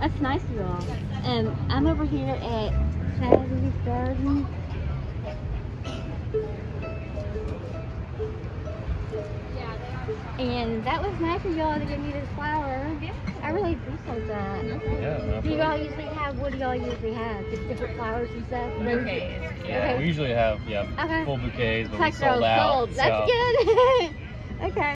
That's nice of y'all. And I'm over here at Sally's Garden. And that was nice of y'all to give me this flower. I really appreciate that. Yeah. Do y'all usually have, what do y'all usually have? Just different flowers and stuff? Bouquets. Yeah, Okay. we usually have Okay. full bouquets, but we Like sold those out. sold. That's so. good. Okay.